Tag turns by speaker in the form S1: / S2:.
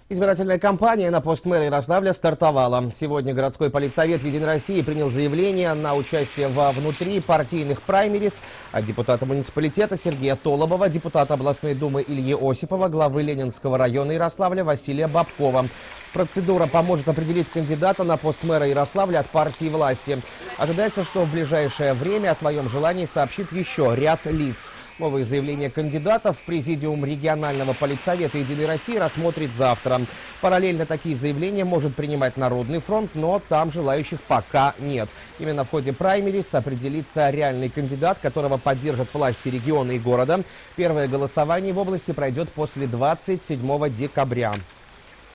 S1: Избирательная кампания на пост мэра Ярославля стартовала. Сегодня городской политсовет «Единой России» принял заявление на участие во внутрипартийных праймерис от депутата муниципалитета Сергея Толобова, депутата областной думы Ильи Осипова, главы Ленинского района Ярославля Василия Бабкова. Процедура поможет определить кандидата на пост мэра Ярославля от партии власти. Ожидается, что в ближайшее время о своем желании сообщит еще ряд лиц. Новые заявления кандидатов Президиум регионального политсовета «Единой России» рассмотрит завтра. Параллельно такие заявления может принимать Народный фронт, но там желающих пока нет. Именно в ходе праймерис определится реальный кандидат, которого поддержат власти региона и города. Первое голосование в области пройдет после 27 декабря.